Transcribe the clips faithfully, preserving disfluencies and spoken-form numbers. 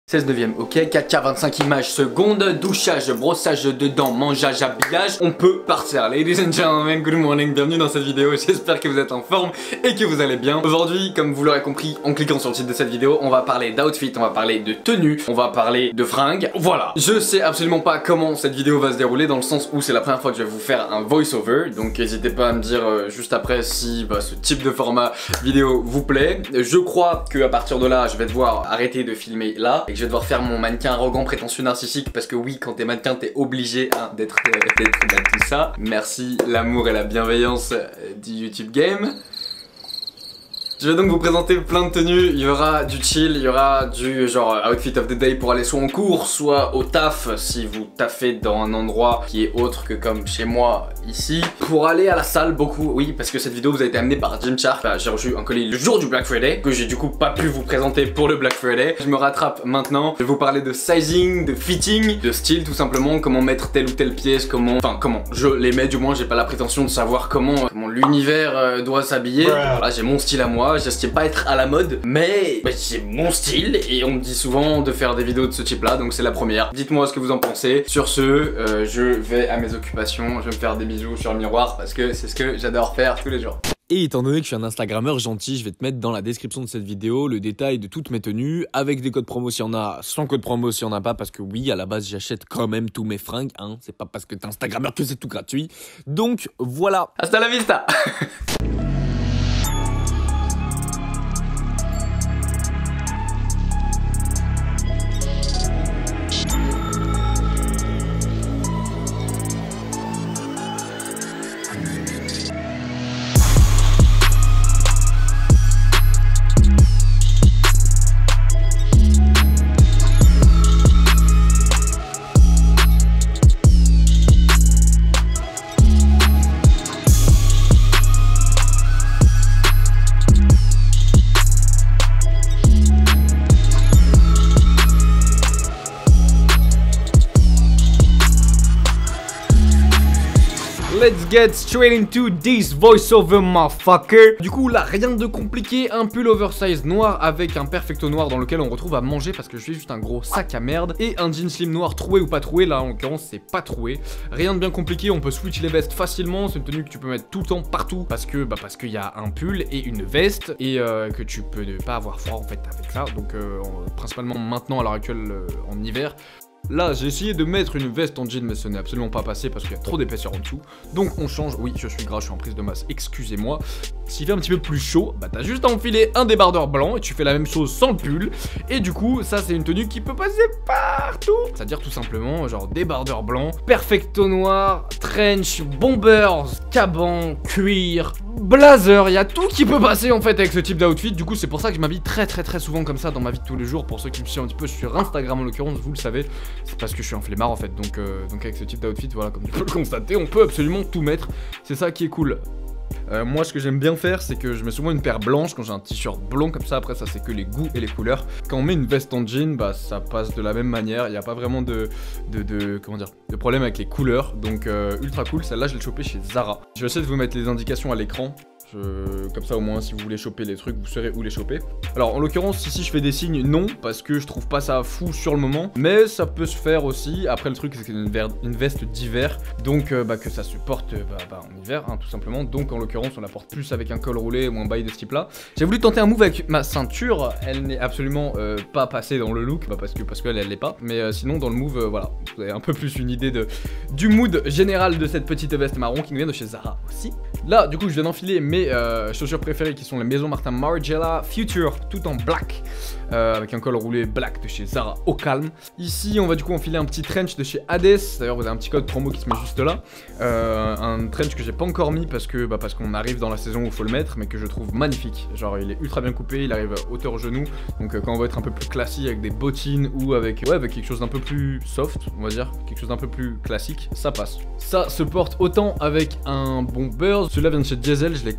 seize neuvième, ok, quatre K vingt-cinq images secondes, douchage, brossage de dents, mangeage, habillage, on peut partir. Ladies and gentlemen, good morning, bienvenue dans cette vidéo, j'espère que vous êtes en forme et que vous allez bien. Aujourd'hui, comme vous l'aurez compris en cliquant sur le titre de cette vidéo, on va parler d'outfit, on va parler de tenue, on va parler de fringues, voilà. Je sais absolument pas comment cette vidéo va se dérouler dans le sens où c'est la première fois que je vais vous faire un voice-over, donc n'hésitez pas à me dire euh, juste après si bah, ce type de format vidéo vous plaît. Je crois que à partir de là, je vais devoir arrêter de filmer là et que je vais devoir faire mon mannequin arrogant, prétentieux, narcissique, parce que oui, quand t'es mannequin, t'es obligé hein, d'être euh, tout ça. Merci l'amour et la bienveillance euh, du YouTube game. Je vais donc vous présenter plein de tenues, il y aura du chill, il y aura du genre outfit of the day pour aller soit en cours, soit au taf si vous taffez dans un endroit qui est autre que comme chez moi ici. Pour aller à la salle beaucoup, oui, parce que cette vidéo vous a été amenée par Gymshark. Enfin, j'ai reçu un colis le jour du Black Friday, que j'ai du coup pas pu vous présenter pour le Black Friday. Je me rattrape maintenant, je vais vous parler de sizing, de fitting, de style tout simplement, comment mettre telle ou telle pièce, comment, enfin comment je les mets, du moins j'ai pas la prétention de savoir comment, comment l'univers euh, doit s'habiller. Voilà, j'ai mon style à moi. J'estime pas être à la mode, mais bah, c'est mon style et on me dit souvent de faire des vidéos de ce type là, donc c'est la première. Dites-moi ce que vous en pensez. Sur ce, euh, je vais à mes occupations, je vais me faire des bisous sur le miroir parce que c'est ce que j'adore faire tous les jours. Et étant donné que je suis un Instagrammeur gentil, je vais te mettre dans la description de cette vidéo le détail de toutes mes tenues, avec des codes promo s'il y en a, sans code promo s'il y en a pas, parce que oui, à la base j'achète quand même tous mes fringues, hein, c'est pas parce que t'es Instagrammeur que c'est tout gratuit. Donc voilà. Hasta la vista. Let's get straight into this voiceover, motherfucker. Du coup là, rien de compliqué, un pull oversize noir avec un perfecto noir dans lequel on retrouve à manger parce que je suis juste un gros sac à merde. Et un jean slim noir troué ou pas troué, là en l'occurrence c'est pas troué. Rien de bien compliqué, on peut switch les vestes facilement, c'est une tenue que tu peux mettre tout le temps, partout. Parce que bah parce qu'il y a un pull et une veste et euh, que tu peux ne pas avoir froid en fait avec ça. Donc euh, principalement maintenant à l'heure actuelle euh, en hiver. Là, j'ai essayé de mettre une veste en jean, mais ce n'est absolument pas passé parce qu'il y a trop d'épaisseur en dessous. Donc on change, oui, je suis gras, je suis en prise de masse, excusez-moi. S'il fait un petit peu plus chaud, bah t'as juste à enfiler un débardeur blanc et tu fais la même chose sans le pull. Et du coup, ça c'est une tenue qui peut passer partout. C'est-à-dire tout simplement, genre débardeur blanc, perfecto noir, trench, bombers, caban, cuir, blazer, il y a tout qui peut passer en fait avec ce type d'outfit. Du coup, c'est pour ça que je m'habille très très très souvent comme ça dans ma vie de tous les jours. Pour ceux qui me suivent un petit peu sur Instagram en l'occurrence, vous le savez. C'est parce que je suis un flemmard en fait, donc, euh, donc avec ce type d'outfit, voilà, comme tu peux le constater, on peut absolument tout mettre, c'est ça qui est cool. Euh, moi ce que j'aime bien faire c'est que je mets souvent une paire blanche quand j'ai un t-shirt blond comme ça, après ça c'est que les goûts et les couleurs. Quand on met une veste en jean, bah ça passe de la même manière, il n'y a pas vraiment de, de, de, comment dire, de problème avec les couleurs, donc euh, ultra cool. Celle-là je l'ai chopée chez Zara. Je vais essayer de vous mettre les indications à l'écran. Je... Comme ça au moins si vous voulez choper les trucs vous saurez où les choper. Alors en l'occurrence ici je fais des signes non parce que je trouve pas ça fou sur le moment, mais ça peut se faire aussi. Après le truc c'est que c'est une, une veste d'hiver, donc euh, bah, que ça se porte bah, bah, en hiver hein, tout simplement. Donc en l'occurrence on la porte plus avec un col roulé ou un bail de ce type là. J'ai voulu tenter un move avec ma ceinture, elle n'est absolument euh, pas passée dans le look bah, parce que parce qu'elle elle l'est pas, mais euh, sinon dans le move euh, voilà, vous avez un peu plus une idée de, du mood général de cette petite veste marron qui nous vient de chez Zara aussi. Là du coup je viens d'enfiler mes Euh, chaussures préférées qui sont les Maison Martin Margiela Future tout en black euh, avec un col roulé black de chez Zara au calme. Ici on va du coup enfiler un petit trench de chez Hades, d'ailleurs vous avez un petit code promo qui se met juste là, euh, un trench que j'ai pas encore mis parce que bah, parce qu'on arrive dans la saison où il faut le mettre, mais que je trouve magnifique. Genre il est ultra bien coupé, il arrive à hauteur genou, donc euh, quand on va être un peu plus classique avec des bottines ou avec, ouais, avec quelque chose d'un peu plus soft, on va dire, quelque chose d'un peu plus classique, ça passe. Ça se porte autant avec un bomber, celui-là vient de chez Diesel, je l'ai commandé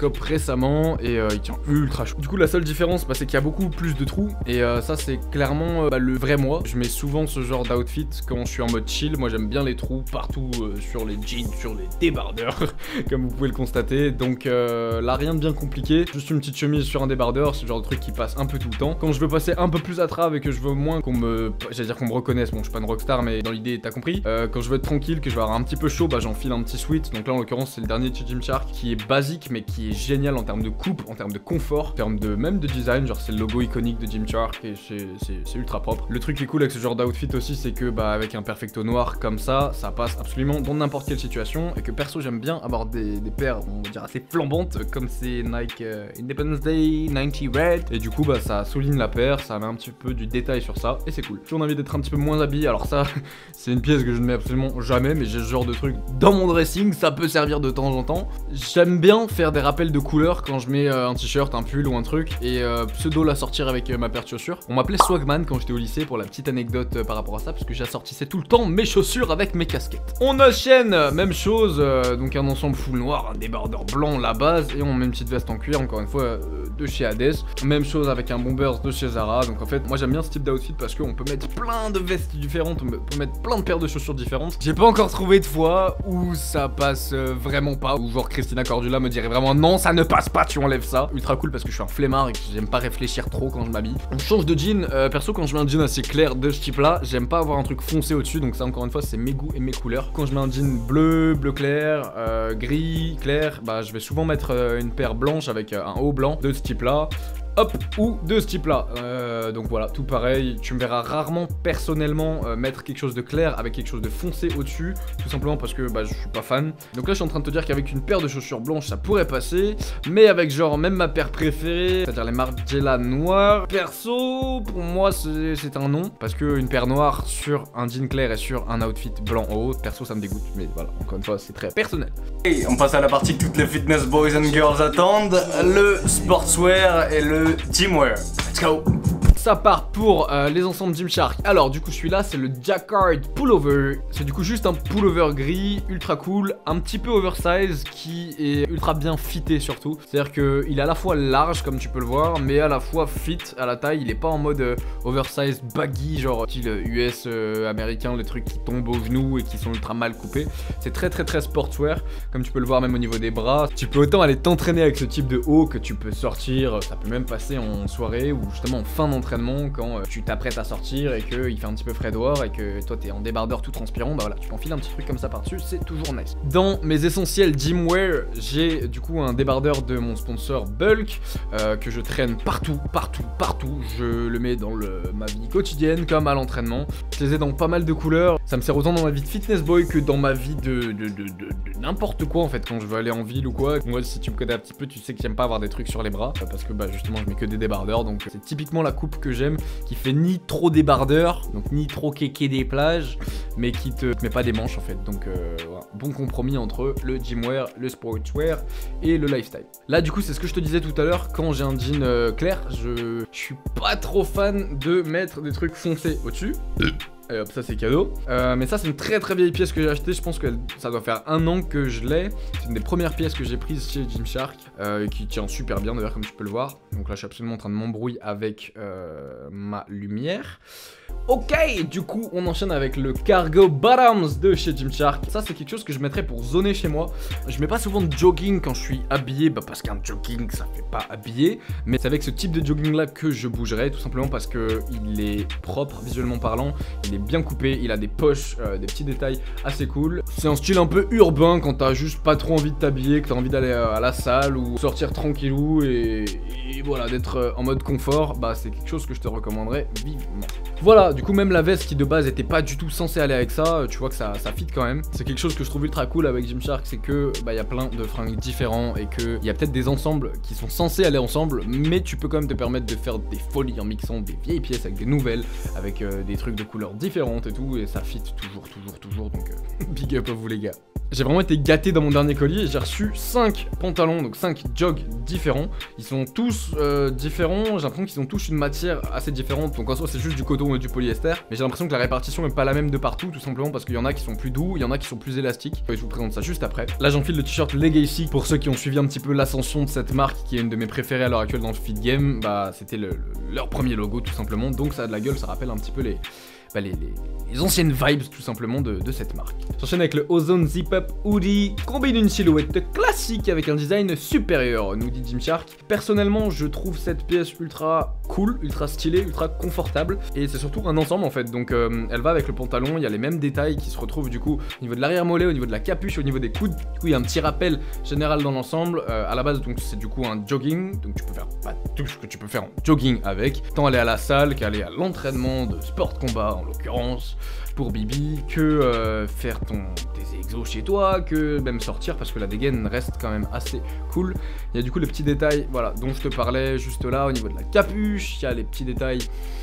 shop récemment et euh, il tient ultra chaud. Du coup la seule différence bah, c'est qu'il y a beaucoup plus de trous et euh, ça c'est clairement euh, bah, le vrai moi. Je mets souvent ce genre d'outfit quand je suis en mode chill. Moi j'aime bien les trous partout euh, sur les jeans, sur les débardeurs comme vous pouvez le constater. Donc euh, là rien de bien compliqué, juste une petite chemise sur un débardeur, c'est le genre de truc qui passe un peu tout le temps. Quand je veux passer un peu plus à travers et que je veux moins qu'on me, j'allais dire qu'on me reconnaisse, bon je suis pas une rockstar mais dans l'idée t'as compris, euh, quand je veux être tranquille, que je vais avoir un petit peu chaud, bah j'enfile un petit sweat. Donc là en l'occurrence c'est le dernier de chez Gymshark qui est basique mais qui est génial en termes de coupe, en termes de confort, en termes de même de design, genre c'est le logo iconique de Gymshark et c'est ultra propre. Le truc qui est cool avec ce genre d'outfit aussi c'est que bah avec un perfecto noir comme ça, ça passe absolument dans n'importe quelle situation et que perso j'aime bien avoir des, des paires on va dire assez flambantes comme c'est Nike euh, Independence Day quatre-vingt-dix Red et du coup bah ça souligne la paire, ça met un petit peu du détail sur ça et c'est cool. J'ai toujours envie d'être un petit peu moins habillé, alors ça c'est une pièce que je ne mets absolument jamais mais j'ai ce genre de truc dans mon dressing, ça peut servir de temps en temps. J'aime bien faire des rappels de couleurs quand je mets euh, un t-shirt, un pull ou un truc et euh, pseudo la sortir avec euh, ma paire de chaussures. On m'appelait Swagman quand j'étais au lycée pour la petite anecdote euh, par rapport à ça parce que j'assortissais tout le temps mes chaussures avec mes casquettes. On enchaîne, même chose, euh, donc un ensemble full noir, un débardeur blanc la base et on met une petite veste en cuir encore une fois euh, de chez Hades. Même chose avec un bombers de chez Zara. Donc en fait moi j'aime bien ce type d'outfit parce qu'on peut mettre plein de vestes différentes, on peut mettre plein de paires de chaussures différentes. J'ai pas encore trouvé de fois où ça passe euh, vraiment pas, ou genre Christina Cordula me dirait vraiment non ça ne passe pas, tu enlèves ça. Ultra cool parce que je suis un flemmard et que j'aime pas réfléchir trop quand je m'habille. On change de jean, euh, perso quand je mets un jean assez clair de ce type là, j'aime pas avoir un truc foncé au dessus, donc ça encore une fois c'est mes goûts et mes couleurs. Quand je mets un jean bleu, bleu clair, euh, gris clair, bah je vais souvent mettre euh, une paire blanche avec euh, un haut blanc de ce type là. Hop, ou de ce type là, euh, donc voilà, tout pareil, tu me verras rarement personnellement euh, mettre quelque chose de clair avec quelque chose de foncé au dessus, tout simplement parce que bah je suis pas fan. Donc là je suis en train de te dire qu'avec une paire de chaussures blanches ça pourrait passer, mais avec genre même ma paire préférée, c'est à dire les Margiela noires, perso pour moi c'est un non, parce que une paire noire sur un jean clair et sur un outfit blanc en haut, perso ça me dégoûte, mais voilà, encore une fois c'est très personnel. Et on passe à la partie que toutes les fitness boys and girls attendent, le sportswear et le gymwear. Let's go. Ça part pour euh, les ensembles Gymshark. Alors du coup celui-là c'est le Jacquard Pullover. C'est du coup juste un pullover gris, ultra cool, un petit peu oversize qui est ultra bien fité surtout. C'est-à-dire qu'il est à la fois large comme tu peux le voir, mais à la fois fit à la taille. Il est pas en mode euh, oversize baggy, genre style U S euh, américain, les trucs qui tombent aux genoux et qui sont ultra mal coupés. C'est très très très sportswear, comme tu peux le voir même au niveau des bras. Tu peux autant aller t'entraîner avec ce type de haut que tu peux sortir, ça peut même passer en soirée ou justement en fin d'entraînement quand euh, tu t'apprêtes à sortir et qu'il fait un petit peu frais dehors et que toi t'es en débardeur tout transpirant, bah voilà, tu t'enfiles un petit truc comme ça par dessus, c'est toujours nice. Dans mes essentiels gymwear, j'ai du coup un débardeur de mon sponsor Bulk euh, que je traîne partout, partout, partout. Je le mets dans le, ma vie quotidienne comme à l'entraînement. Je les ai dans pas mal de couleurs. Ça me sert autant dans ma vie de fitness boy que dans ma vie de, de, de, de, de n'importe quoi en fait, quand je veux aller en ville ou quoi. Moi si tu me connais un petit peu, tu sais que j'aime pas avoir des trucs sur les bras parce que bah justement je mets que des débardeurs, donc c'est typiquement la coupe que j'aime, qui fait ni trop débardeur, donc ni trop kéké des plages, mais qui te met pas des manches en fait. Donc euh, voilà. Bon compromis entre le gymwear, le sportswear et le lifestyle. Là du coup c'est ce que je te disais tout à l'heure, quand j'ai un jean euh, clair, je, je suis pas trop fan de mettre des trucs foncés au-dessus. Et hop, ça c'est cadeau. Euh, mais ça c'est une très très vieille pièce que j'ai achetée. Je pense que ça doit faire un an que je l'ai. C'est une des premières pièces que j'ai prises chez Gymshark, euh, qui tient super bien d'ailleurs comme tu peux le voir. Donc là je suis absolument en train de m'embrouiller avec euh, ma lumière. Ok, du coup on enchaîne avec le Cargo Bottoms de chez Gymshark. Ça c'est quelque chose que je mettrais pour zoner chez moi. Je mets pas souvent de jogging quand je suis habillé, bah parce qu'un jogging ça fait pas habillé. Mais c'est avec ce type de jogging là que je bougerai, tout simplement parce que il est propre visuellement parlant. Il est bien coupé, il a des poches, euh, des petits détails assez cool. C'est un style un peu urbain quand t'as juste pas trop envie de t'habiller, que t'as envie d'aller à la salle ou sortir tranquillou et, et voilà, d'être en mode confort. Bah c'est quelque chose que je te recommanderais vivement. Voilà, du coup même la veste qui de base était pas du tout censée aller avec ça, tu vois que ça, ça fit quand même. C'est quelque chose que je trouve ultra cool avec Gymshark, c'est que bah il y a plein de fringues différents et que il y a peut-être des ensembles qui sont censés aller ensemble, mais tu peux quand même te permettre de faire des folies en mixant des vieilles pièces avec des nouvelles, avec euh, des trucs de couleurs différentes. différentes et tout, et ça fit toujours, toujours, toujours, donc euh, big up à vous les gars. J'ai vraiment été gâté dans mon dernier colis et j'ai reçu cinq pantalons, donc cinq jogs différents. Ils sont tous euh, différents, j'ai l'impression qu'ils ont tous une matière assez différente. Donc en soi c'est juste du coton et du polyester. Mais j'ai l'impression que la répartition est pas la même de partout, tout simplement parce qu'il y en a qui sont plus doux, il y en a qui sont plus élastiques. Et je vous présente ça juste après. Là j'enfile le t-shirt Legacy. Pour ceux qui ont suivi un petit peu l'ascension de cette marque, qui est une de mes préférées à l'heure actuelle dans le feed game, bah c'était le, le, leur premier logo tout simplement. Donc ça a de la gueule, ça rappelle un petit peu les... Bah les, les, les anciennes vibes tout simplement de, de cette marque. J'enchaîne avec le Ozone Zip Up Hoodie, combine une silhouette classique avec un design supérieur, nous dit Gymshark. Personnellement je trouve cette pièce ultra cool, ultra stylée, ultra confortable, et c'est surtout un ensemble en fait, donc euh, elle va avec le pantalon, il y a les mêmes détails qui se retrouvent du coup au niveau de l'arrière mollet, au niveau de la capuche, au niveau des coudes. Du coup il y a un petit rappel général dans l'ensemble. euh, à la base donc c'est du coup un jogging, donc tu peux faire pas tout ce que tu peux faire en jogging avec, tant aller à la salle qu'aller à l'entraînement de sport combat en l'occurrence pour Bibi, que euh, faire ton, tes exos chez toi, que même sortir parce que la dégaine reste quand même assez cool. Il y a du coup les petits détails voilà, dont je te parlais juste là au niveau de la capuche, il y a les petits détails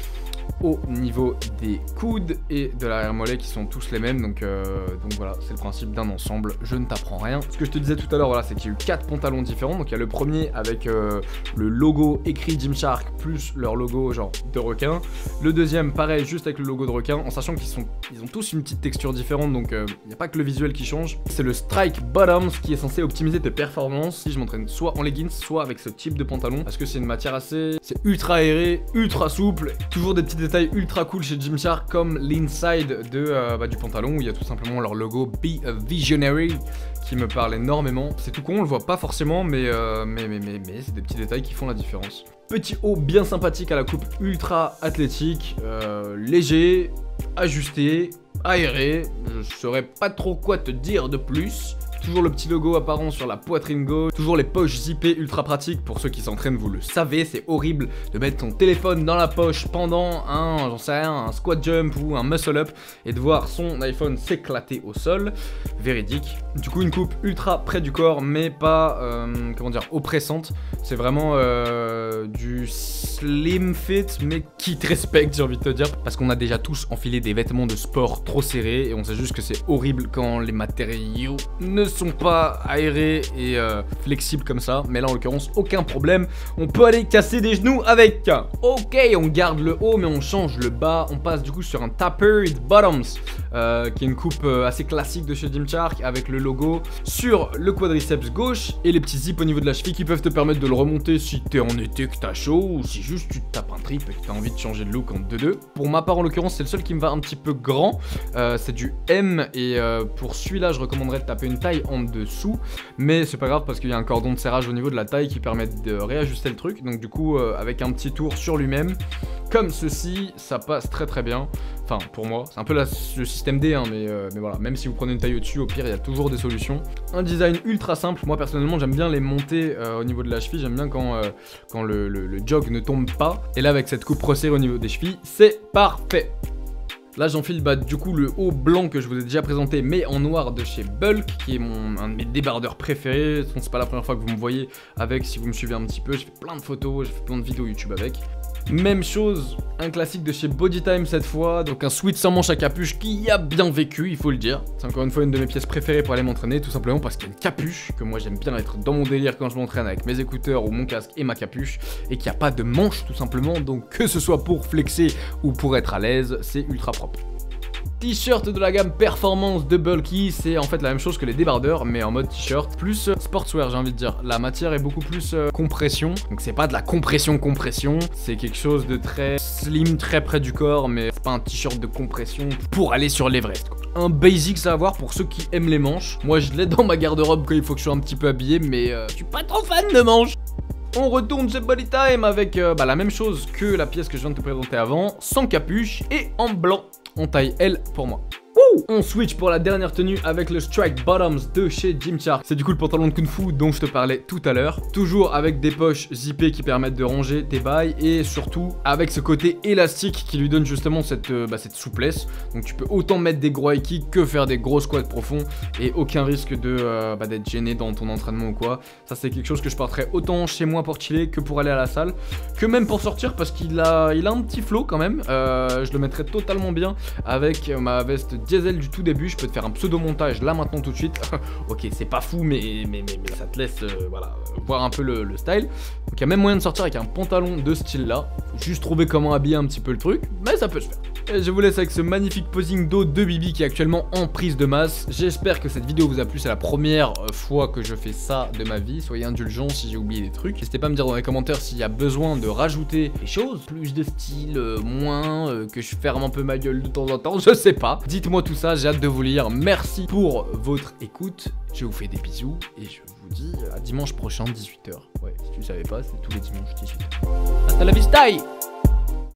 au niveau des coudes et de l'arrière-mollet qui sont tous les mêmes, donc, euh, donc voilà, c'est le principe d'un ensemble, je ne t'apprends rien. Ce que je te disais tout à l'heure, voilà, c'est qu'il y a eu quatre pantalons différents, donc il y a le premier avec euh, le logo écrit Gymshark plus leur logo genre de requin, le deuxième pareil juste avec le logo de requin, en sachant qu'ils sont, ils ont tous une petite texture différente, donc il euh, n'y a pas que le visuel qui change. C'est le Strike Bottoms qui est censé optimiser tes performances si je m'entraîne soit en leggings, soit avec ce type de pantalon, parce que c'est une matière assez, c'est ultra aéré, ultra souple, toujours des petits détails ultra cool chez Gymshark comme l'inside de euh, bah, du pantalon où il y a tout simplement leur logo Be a Visionary qui me parle énormément. C'est tout con, on le voit pas forcément, mais euh, mais mais mais, mais c'est des petits détails qui font la différence. Petit haut bien sympathique à la coupe ultra athlétique, euh, léger, ajusté, aéré. Je saurais pas trop quoi te dire de plus. Toujours le petit logo apparent sur la poitrine gauche, toujours les poches zippées ultra pratiques, pour ceux qui s'entraînent vous le savez, c'est horrible de mettre ton téléphone dans la poche pendant un, j'en sais rien, un squat jump ou un muscle up et de voir son iPhone s'éclater au sol, véridique. Du coup une coupe ultra près du corps mais pas, euh, comment dire, oppressante, c'est vraiment euh, du slim fit mais qui te respecte j'ai envie de te dire, parce qu'on a déjà tous enfilé des vêtements de sport trop serrés et on sait juste que c'est horrible quand les matériaux ne sont pas aérés et euh, flexibles comme ça, mais là en l'occurrence aucun problème, on peut aller casser des genoux avec. Ok, on garde le haut mais on change le bas, on passe du coup sur un Tapered Bottoms euh, qui est une coupe euh, assez classique de chez Gymshark avec le logo sur le quadriceps gauche et les petits zips au niveau de la cheville qui peuvent te permettre de le remonter si t'es en été que t'as chaud ou si juste tu te tapes un trip et que t'as envie de changer de look en deux deux. Pour ma part en l'occurrence c'est le seul qui me va un petit peu grand, euh, c'est du M et euh, pour celui-là je recommanderais de taper une taille en dessous, mais c'est pas grave parce qu'il y a un cordon de serrage au niveau de la taille qui permet de réajuster le truc, donc du coup euh, avec un petit tour sur lui-même comme ceci ça passe très très bien, enfin pour moi c'est un peu la, le système D hein, mais, euh, mais voilà, même si vous prenez une taille au-dessus au pire il y a toujours des solutions. Un design ultra simple, moi personnellement j'aime bien les monter euh, au niveau de la cheville, j'aime bien quand, euh, quand le, le, le jog ne tombe pas, et là avec cette coupe resserrée au niveau des chevilles c'est parfait. Là j'enfile bah, du coup le haut blanc que je vous ai déjà présenté mais en noir de chez Bulk qui est mon, un de mes débardeurs préférés. C'est pas la première fois que vous me voyez avec, si vous me suivez un petit peu, j'ai fait plein de photos, j'ai fait plein de vidéos YouTube avec. Même chose, un classique de chez Bodytime cette fois, donc un sweat sans manche à capuche qui a bien vécu, il faut le dire. C'est encore une fois une de mes pièces préférées pour aller m'entraîner, tout simplement parce qu'il y a une capuche, que moi j'aime bien être dans mon délire quand je m'entraîne avec mes écouteurs ou mon casque et ma capuche, et qu'il n'y a pas de manche tout simplement, donc que ce soit pour flexer ou pour être à l'aise, c'est ultra propre. T-shirt de la gamme Performance de Bulky, c'est en fait la même chose que les débardeurs mais en mode t-shirt plus sportswear j'ai envie de dire. La matière est beaucoup plus euh, compression, donc c'est pas de la compression compression, c'est quelque chose de très slim, très près du corps, mais c'est pas un t-shirt de compression pour aller sur l'Everest quoi. Un basic à avoir pour ceux qui aiment les manches. Moi je l'ai dans ma garde-robe quand il faut que je sois un petit peu habillé, mais euh, je suis pas trop fan de manches. On retourne chez Bodytime avec euh, bah, la même chose que la pièce que je viens de te présenter avant, sans capuche et en blanc. En taille L pour moi. Wouh! Wouh. On switch pour la dernière tenue avec le Strike Bottoms de chez Gymshark. C'est du coup le pantalon de Kung Fu dont je te parlais tout à l'heure. Toujours avec des poches zippées qui permettent de ranger tes bails et surtout avec ce côté élastique qui lui donne justement cette, euh, bah, cette souplesse. Donc tu peux autant mettre des gros high kicks que faire des gros squats profonds et aucun risque de euh, bah, d'être gêné dans ton entraînement ou quoi. Ça c'est quelque chose que je porterais autant chez moi pour chiller que pour aller à la salle, que même pour sortir parce qu'il a, il a un petit flow quand même. Euh, je le mettrais totalement bien avec ma veste diesel du tout début. Je peux te faire un pseudo montage là maintenant tout de suite. Ok, c'est pas fou mais, mais, mais, mais ça te laisse euh, voilà, voir un peu le, le style. Donc il y a même moyen de sortir avec un pantalon de ce style là. Faut juste trouver comment habiller un petit peu le truc, mais ça peut se faire. Et je vous laisse avec ce magnifique posing dos de Bibi qui est actuellement en prise de masse. J'espère que cette vidéo vous a plu, c'est la première fois que je fais ça de ma vie. Soyez indulgents si j'ai oublié des trucs. N'hésitez pas à me dire dans les commentaires s'il y a besoin de rajouter des choses, plus de style, euh, moins, euh, que je ferme un peu ma gueule de temps en temps, je sais pas. Dites-moi tout ça, j'ai hâte de vous lire. Merci pour votre écoute. Je vous fais des bisous et je vous dis à dimanche prochain dix-huit heures. Ouais, si tu le savais pas, c'est tous les dimanches dix-huit heures. Hasta la vista!